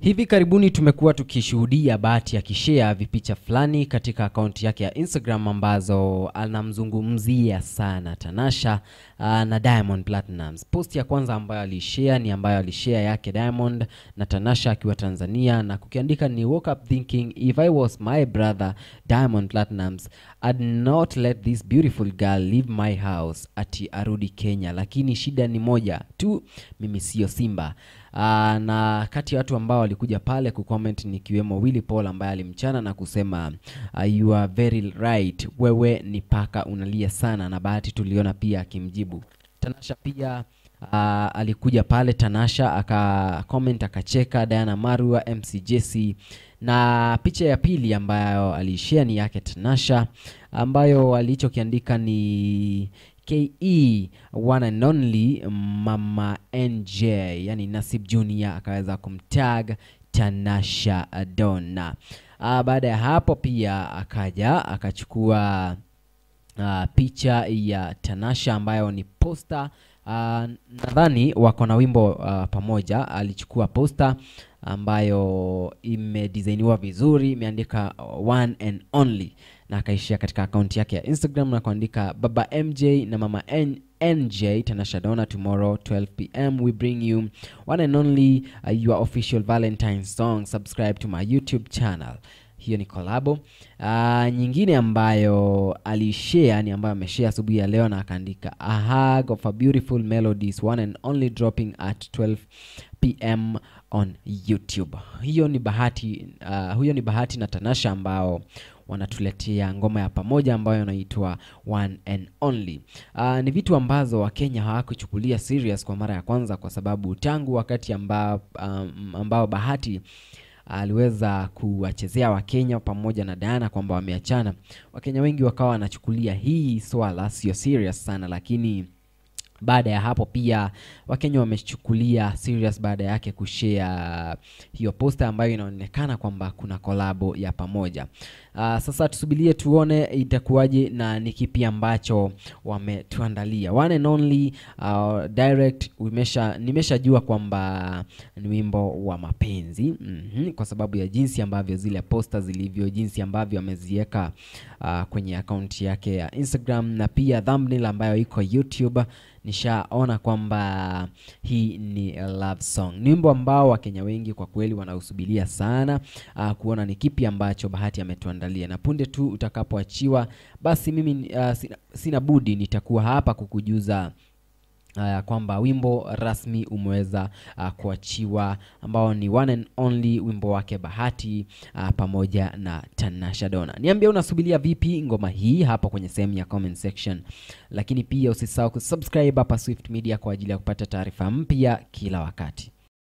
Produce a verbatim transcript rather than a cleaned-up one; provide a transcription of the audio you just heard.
Hivi karibuni tumekuwa tukishuhudia Bahati akishare vipicha fulani katika akaunti yake ya Instagram ambazo anamzungumzia sana Tanasha uh, na Diamond Platnumz. Post ya kwanza ambayo alishare ni ambayo alishare yake Diamond na Tanasha akiwa Tanzania na kukiandika ni woke up thinking if I was my brother Diamond Platnumz I'd not let this beautiful girl leave my house ati arudi Kenya, lakini shida ni moja tu, mimi sio Simba. Uh, na kati ya watu ambao walikuja pale kucomment ni kiwemo Willy Paul ambaye alimchana na kusema uh, you are very right, wewe ni paka unalia sana, na Bahati tuliona pia akimjibu. Tanasha pia uh, alikuja pale Tanasha aka comment akacheka Diana Marua M C Jesse, na picha ya pili ambayo alishare ni yake Tanasha ambayo alichokiandika ni K E one and only Mama N J, yani Nasib Junior akaweza kumtag Tanasha Donna. Uh, baada ya hapo pia akaja akachukua uh, picha ya Tanasha ambayo ni poster. Uh, nadhani wako na wimbo uh, pamoja. Alichukua poster ambayo imedesigniwa vizuri, imeandika one and only, na akaishia katika account yake ya Instagram na kuandika Baba M J na Mama N N J Tanasha Donna, tomorrow twelve p m we bring you one and only uh, your official Valentine's song, subscribe to my YouTube channel. Hiyo ni collabo. Uh, nyingine ambayo alishare ni ambayo ameshare asubuhi ya leo na akaandika a hug of a beautiful melodies one and only dropping at twelve p m on YouTube. Hiyo ni Bahati, uh, huyo ni Bahati na Tanasha ambao wanatuletea ngoma ya pamoja ambayo inaitwa One and Only. Uh, ni vitu ambazo Wakenya hawakuchukulia serious kwa mara ya kwanza, kwa sababu tangu wakati ambao um, ambao Bahati aliweza kuwachezea Wakenya pamoja na Diana kwamba wameachana, Wakenya wengi wakawa wanachukulia hii swala sio serious sana, lakini baada ya hapo pia Wakenya wamechukulia serious baada yake kushare hiyo poster ambayo inaonekana kwamba kuna collabo ya pamoja. Uh, sasa tusubirie tuone itakuwaje na ni kipi ambacho wametuandalia. One and only uh, direct umesha nimeshajua kwamba ni wimbo wa mapenzi, mm-hmm, kwa sababu ya jinsi ambavyo zile poster zilivyo, jinsi ambavyo ameziweka uh, kwenye account yake ya Instagram, na pia thumbnail ambayo iko YouTube. Nishaona kwamba hii ni a love song. Ni wimbo ambao Wakenya wengi kwa kweli wanausubiria sana uh, kuona ni kipi ambacho Bahati ametuandalia. Na punde tu utakapoachiwa, basi mimi uh, sina, sina budi nitakuwa hapa kukujuza Uh, kwamba wimbo rasmi umeweza uh, kuachiwa ambao ni One and Only, wimbo wake Bahati uh, pamoja na Tanasha Donna. Niambie unasubiria vipi ngoma hii hapo kwenye sehemu ya comment section, lakini pia usisahau kusubscribe hapa Swift Media kwa ajili ya kupata taarifa mpya kila wakati.